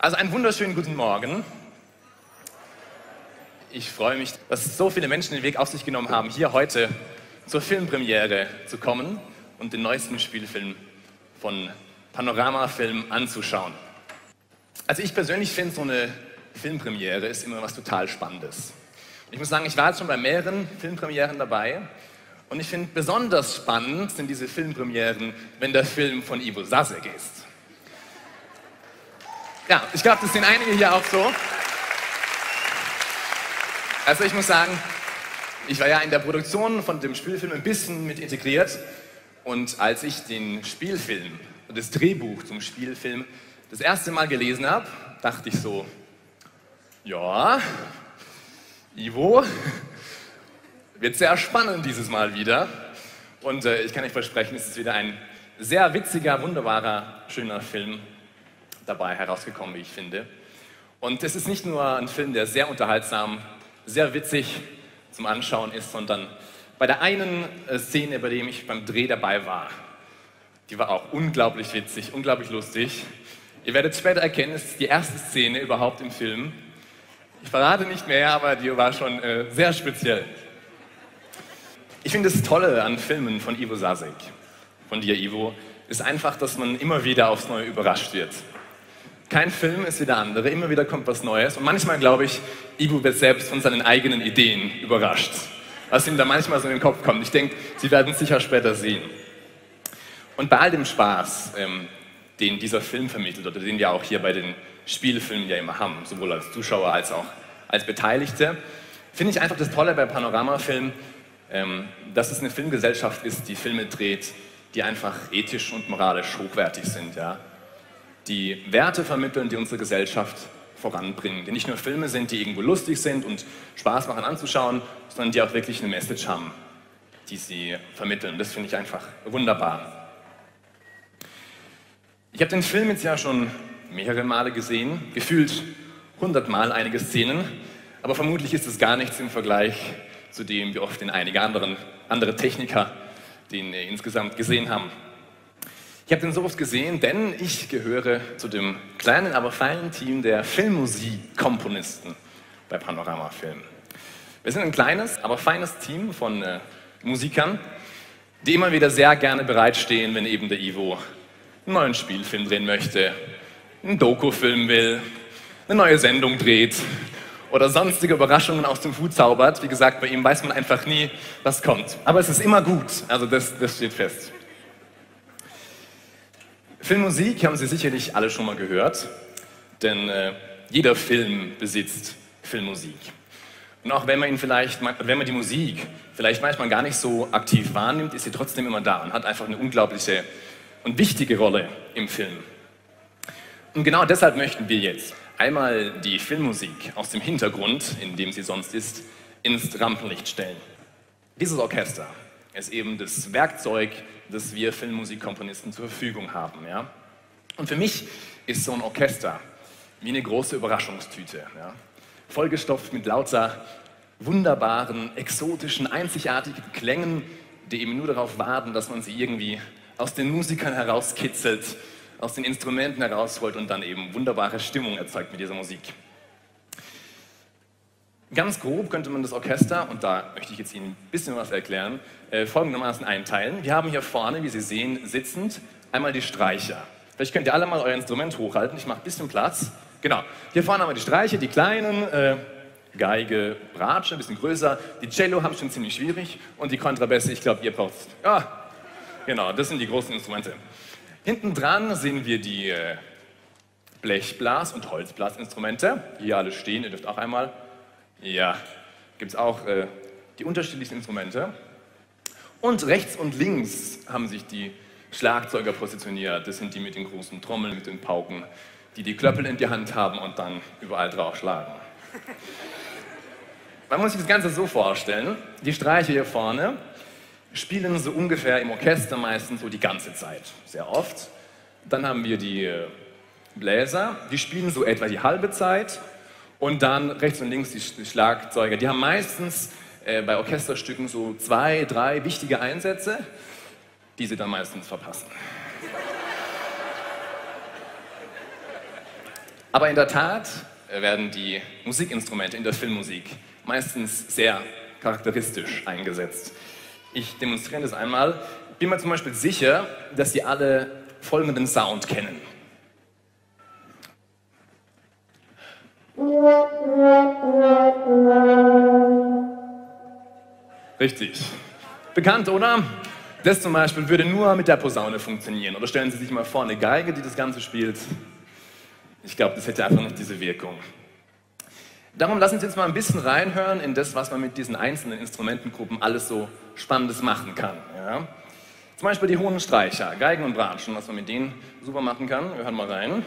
Also einen wunderschönen guten Morgen. Ich freue mich, dass so viele Menschen den Weg auf sich genommen haben, hier heute zur Filmpremiere zu kommen und den neuesten Spielfilm von Panorama Film anzuschauen. Also ich persönlich finde, so eine Filmpremiere ist immer was total Spannendes. Ich muss sagen, ich war jetzt schon bei mehreren Filmpremieren dabei und ich finde, besonders spannend sind diese Filmpremieren, wenn der Film von Ivo Sasek ist. Ja, ich glaube, das sehen einige hier auch so. Also ich muss sagen, ich war ja in der Produktion von dem Spielfilm ein bisschen mit integriert und als ich den Spielfilm, das Drehbuch zum Spielfilm das erste Mal gelesen habe, dachte ich so, ja, Ivo, wird sehr spannend dieses Mal wieder und ich kann euch versprechen, es ist wieder ein sehr witziger, wunderbarer, schöner Film dabei herausgekommen, wie ich finde. Und es ist nicht nur ein Film, der sehr unterhaltsam, sehr witzig zum Anschauen ist, sondern bei der einen Szene, bei der ich beim Dreh dabei war, die war auch unglaublich witzig, unglaublich lustig. Ihr werdet später erkennen, es ist die erste Szene überhaupt im Film. Ich verrate nicht mehr, aber die war schon sehr speziell. Ich finde das Tolle an Filmen von Ivo Sasek, von dir Ivo, ist einfach, dass man immer wieder aufs Neue überrascht wird. Kein Film ist wie der andere, immer wieder kommt was Neues und manchmal glaube ich, Ivo wird selbst von seinen eigenen Ideen überrascht, was ihm da manchmal so in den Kopf kommt. Ich denke, Sie werden es sicher später sehen. Und bei all dem Spaß, den dieser Film vermittelt oder den wir auch hier bei den Spielfilmen ja immer haben, sowohl als Zuschauer als auch als Beteiligte, finde ich einfach das Tolle bei Panorama-Film, dass es eine Filmgesellschaft ist, die Filme dreht, die einfach ethisch und moralisch hochwertig sind, ja? Die Werte vermitteln, die unsere Gesellschaft voranbringen, die nicht nur Filme sind, die irgendwo lustig sind und Spaß machen anzuschauen, sondern die auch wirklich eine Message haben, die sie vermitteln. Das finde ich einfach wunderbar. Ich habe den Film jetzt ja schon mehrere Male gesehen, gefühlt 100 Mal einige Szenen, aber vermutlich ist es gar nichts im Vergleich zu dem, wie oft den einige andere Techniker den insgesamt gesehen haben. Ich habe den so oft gesehen, denn ich gehöre zu dem kleinen, aber feinen Team der Filmmusikkomponisten bei Panorama Film. Wir sind ein kleines, aber feines Team von Musikern, die immer wieder sehr gerne bereitstehen, wenn eben der Ivo einen neuen Spielfilm drehen möchte, einen Doku-Film will, eine neue Sendung dreht oder sonstige Überraschungen aus dem Hut zaubert. Wie gesagt, bei ihm weiß man einfach nie, was kommt. Aber es ist immer gut, also das steht fest. Filmmusik haben Sie sicherlich alle schon mal gehört, denn jeder Film besitzt Filmmusik. Und auch wenn man die Musik vielleicht manchmal gar nicht so aktiv wahrnimmt, ist sie trotzdem immer da und hat einfach eine unglaubliche und wichtige Rolle im Film. Und genau deshalb möchten wir jetzt einmal die Filmmusik aus dem Hintergrund, in dem sie sonst ist, ins Rampenlicht stellen. Dieses Orchester ist eben das Werkzeug, das wir Filmmusikkomponisten zur Verfügung haben. Ja? Und für mich ist so ein Orchester wie eine große Überraschungstüte, ja? Vollgestopft mit lauter wunderbaren, exotischen, einzigartigen Klängen, die eben nur darauf warten, dass man sie irgendwie aus den Musikern herauskitzelt, aus den Instrumenten herausholt und dann eben wunderbare Stimmung erzeugt mit dieser Musik. Ganz grob könnte man das Orchester, und da möchte ich jetzt Ihnen ein bisschen was erklären, folgendermaßen einteilen. Wir haben hier vorne, wie Sie sehen, sitzend einmal die Streicher. Vielleicht könnt ihr alle mal euer Instrument hochhalten, ich mache ein bisschen Platz. Genau, hier vorne haben wir die Streicher, die kleinen, Geige, Bratsche, ein bisschen größer. Die Cello haben es schon ziemlich schwierig und die Kontrabässe, ich glaube, ihr braucht es. Ja, genau, das sind die großen Instrumente. Hinten dran sehen wir die Blechblas- und Holzblasinstrumente, die hier alle stehen, ihr dürft auch einmal. Ja, gibt es auch die unterschiedlichsten Instrumente. Und rechts und links haben sich die Schlagzeuger positioniert. Das sind die mit den großen Trommeln, mit den Pauken, die die Klöppel in die Hand haben und dann überall drauf schlagen. Man muss sich das Ganze so vorstellen, die Streicher hier vorne spielen so ungefähr im Orchester meistens so die ganze Zeit, sehr oft. Dann haben wir die Bläser, die spielen so etwa die halbe Zeit. Und dann rechts und links die Schlagzeuger. Die haben meistens bei Orchesterstücken so 2, 3 wichtige Einsätze, die sie dann meistens verpassen. Aber in der Tat werden die Musikinstrumente in der Filmmusik meistens sehr charakteristisch eingesetzt. Ich demonstriere das einmal. Bin mir zum Beispiel sicher, dass Sie alle folgenden Sound kennen. Richtig. Bekannt, oder? Das zum Beispiel würde nur mit der Posaune funktionieren. Oder stellen Sie sich mal vor, eine Geige, die das Ganze spielt. Ich glaube, das hätte einfach nicht diese Wirkung. Darum lassen Sie uns mal ein bisschen reinhören in das, was man mit diesen einzelnen Instrumentengruppen alles so Spannendes machen kann. Ja? Zum Beispiel die hohen Streicher, Geigen und Bratschen, was man mit denen super machen kann. Wir hören mal rein.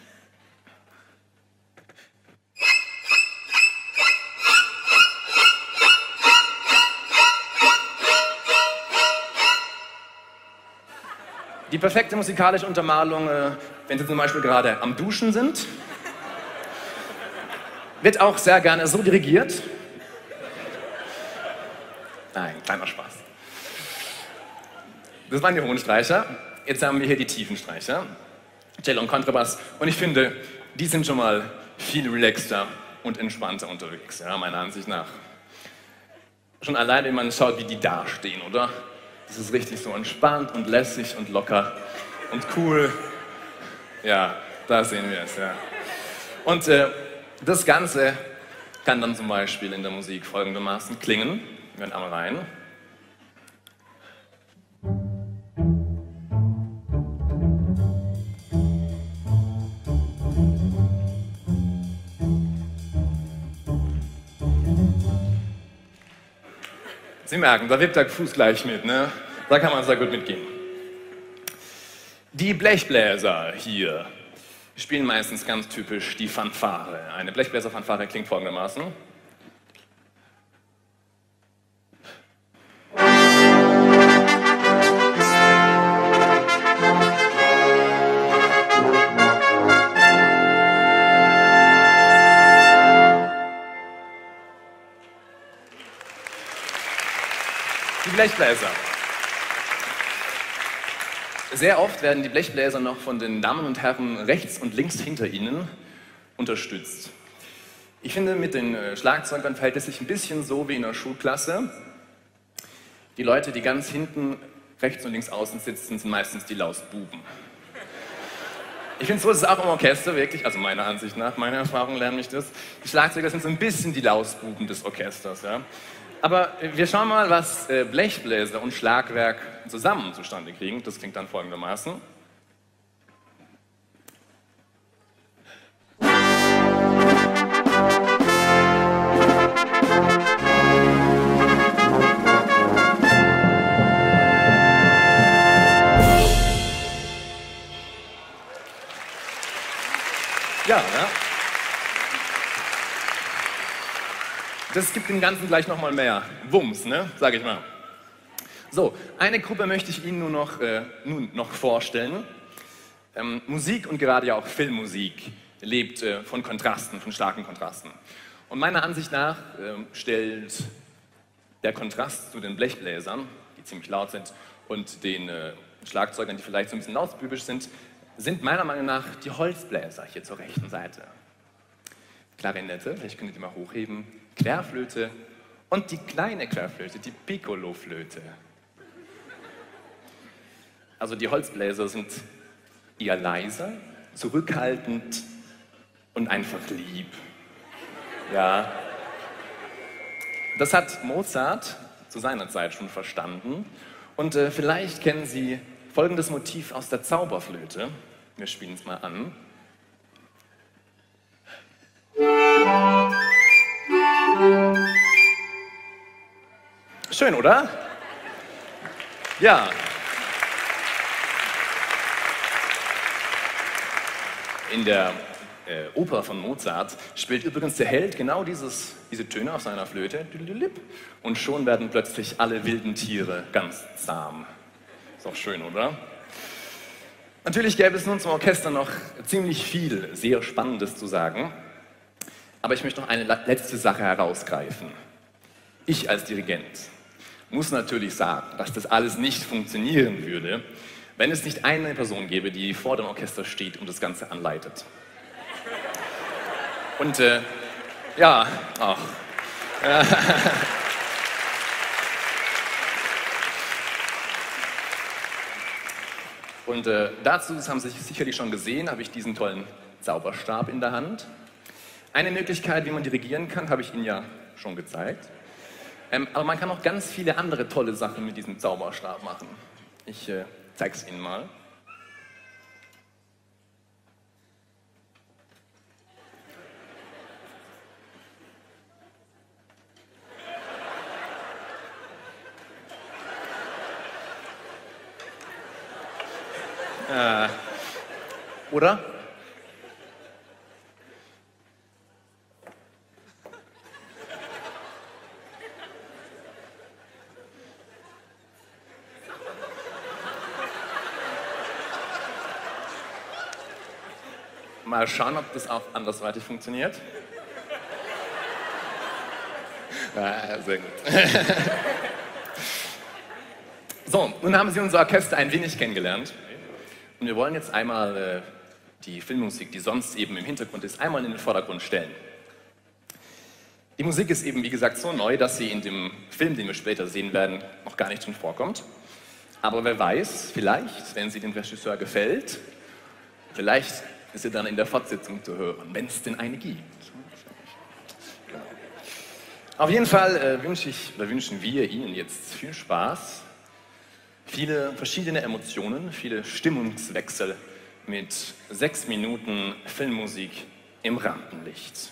Die perfekte musikalische Untermalung, wenn Sie zum Beispiel gerade am Duschen sind, wird auch sehr gerne so dirigiert. Nein, kleiner Spaß. Das waren die hohen Streicher. Jetzt haben wir hier die tiefen Streicher, Cello und Kontrabass. Und ich finde, die sind schon mal viel relaxter und entspannter unterwegs, ja, meiner Ansicht nach. Schon allein, wenn man schaut, wie die dastehen, oder? Das ist richtig so entspannt und lässig und locker und cool. Ja, da sehen wir es, ja. Und das Ganze kann dann zum Beispiel in der Musik folgendermaßen klingen. Wir hören einmal rein. Sie merken, da wippt der Fuß gleich mit, ne? Da kann man sehr gut mitgehen. Die Blechbläser hier spielen meistens ganz typisch die Fanfare. Eine Blechbläserfanfare klingt folgendermaßen. Die Blechbläser. Sehr oft werden die Blechbläser noch von den Damen und Herren rechts und links hinter ihnen unterstützt. Ich finde, mit den Schlagzeugern verhält es sich ein bisschen so wie in der Schulklasse. Die Leute, die ganz hinten rechts und links außen sitzen, sind meistens die Lausbuben. Ich finde, so ist es auch im Orchester wirklich, also meiner Ansicht nach, meiner Erfahrung lernt mich das. Die Schlagzeuger sind so ein bisschen die Lausbuben des Orchesters. Ja? Aber wir schauen mal, was Blechbläser und Schlagwerk zusammen zustande kriegen. Das klingt dann folgendermaßen. Ja, ne? Das gibt dem Ganzen gleich nochmal mehr Wumms, ne? Sag ich mal. So, eine Gruppe möchte ich Ihnen nun noch vorstellen. Musik und gerade ja auch Filmmusik lebt von Kontrasten, von starken Kontrasten. Und meiner Ansicht nach stellt der Kontrast zu den Blechbläsern, die ziemlich laut sind, und den Schlagzeugern, die vielleicht so ein bisschen lautbübisch sind meiner Meinung nach die Holzbläser hier zur rechten Seite. Klarinette, vielleicht könnt ihr die mal hochheben, Querflöte und die kleine Querflöte, die Piccoloflöte. Also die Holzbläser sind eher leiser, zurückhaltend und einfach lieb. Ja. Das hat Mozart zu seiner Zeit schon verstanden. Und vielleicht kennen Sie folgendes Motiv aus der Zauberflöte. Wir spielen es mal an. Schön, oder? Ja. In der Oper von Mozart spielt übrigens der Held genau diese Töne auf seiner Flöte. Und schon werden plötzlich alle wilden Tiere ganz zahm. Ist auch schön, oder? Natürlich gäbe es nun zum Orchester noch ziemlich viel sehr Spannendes zu sagen. Aber ich möchte noch eine letzte Sache herausgreifen. Ich als Dirigent muss natürlich sagen, dass das alles nicht funktionieren würde, wenn es nicht eine Person gäbe, die vor dem Orchester steht und das Ganze anleitet. Und ja, ach. Und dazu, das haben Sie sicherlich schon gesehen, habe ich diesen tollen Zauberstab in der Hand. Eine Möglichkeit, wie man dirigieren kann, habe ich Ihnen ja schon gezeigt. Aber man kann auch ganz viele andere tolle Sachen mit diesem Zauberstab machen. Ich zeige es Ihnen mal. Oder? Mal schauen, ob das auch andersweitig funktioniert. Sehr gut. So, nun haben Sie unser Orchester ein wenig kennengelernt. Und wir wollen jetzt einmal die Filmmusik, die sonst eben im Hintergrund ist, einmal in den Vordergrund stellen. Die Musik ist eben, wie gesagt, so neu, dass sie in dem Film, den wir später sehen werden, noch gar nicht drin vorkommt. Aber wer weiß, vielleicht, wenn sie dem Regisseur gefällt, vielleicht ist sie dann in der Fortsetzung zu hören, wenn es denn eine gibt. Genau. Auf jeden Fall wünschen wir Ihnen jetzt viel Spaß, viele verschiedene Emotionen, viele Stimmungswechsel mit 6 Minuten Filmmusik im Rampenlicht.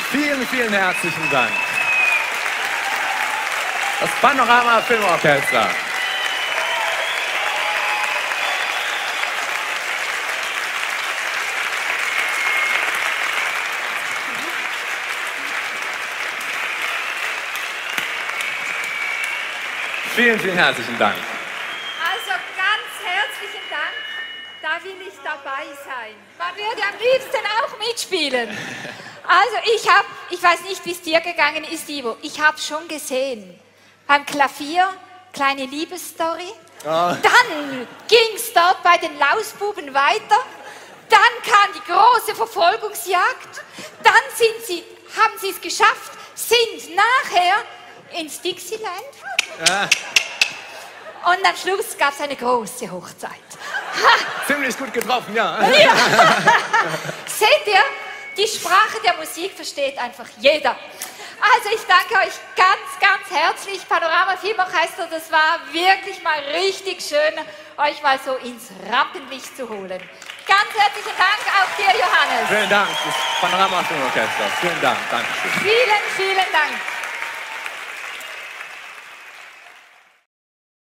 Vielen, vielen herzlichen Dank. Das Panorama Filmorchester. Vielen, vielen herzlichen Dank. Also ganz herzlichen Dank, da will ich dabei sein. Man würde am liebsten auch mitspielen. Also ich weiß nicht, wie es dir gegangen ist, Ivo, ich habe schon gesehen, beim Klavier, kleine Liebesstory, dann ging es dort bei den Lausbuben weiter, dann kam die große Verfolgungsjagd, dann haben sie es geschafft, sind nachher ins Dixieland. Ja. Und am Schluss gab es eine große Hochzeit. Ziemlich gut getroffen, ja. Ja. Seht ihr, die Sprache der Musik versteht einfach jeder. Also ich danke euch ganz, ganz herzlich. Panorama Filmorchester, das war wirklich mal richtig schön, euch mal so ins Rampenlicht zu holen. Ganz herzlichen Dank auch dir, Johannes. Vielen Dank, das Panorama Filmorchester. Vielen Dank, Dankeschön. Vielen, vielen Dank.